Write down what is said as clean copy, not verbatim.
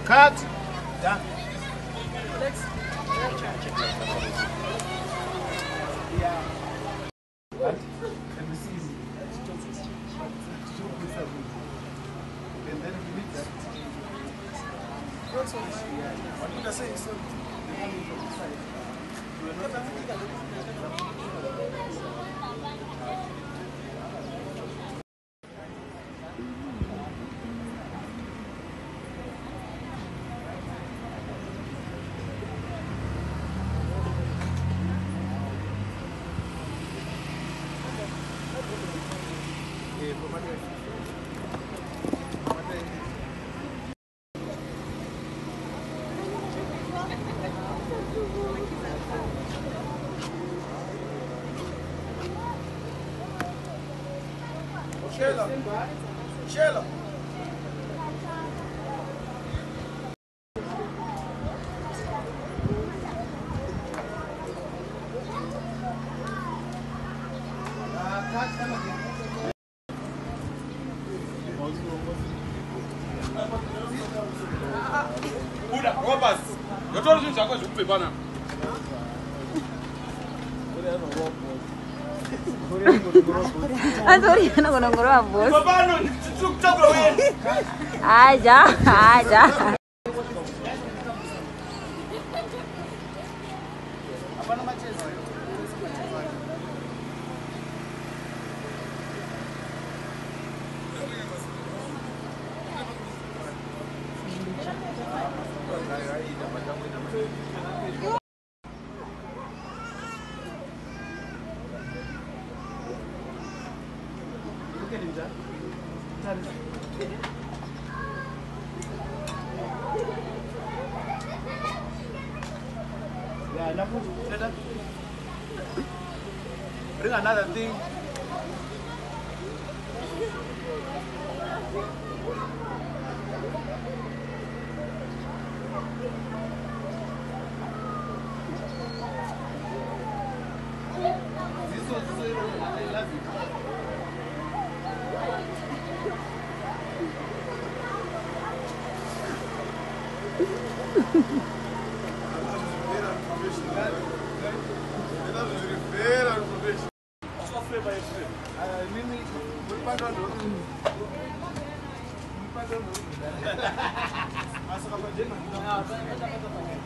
Cut. Done. Let's check. Yeah. What? And then we need that. What did I say? So, Sheila. Buda, Robert. You told me to go to Pepana. Sorry, ano ko nang guro boss. Pepano, tuk away. Aja. Apa nama Chelsea? Yeah, bring another thing. This one, I love it. Mimi, ulipanda ndo. Ulipanda ndo. Asa kama jema.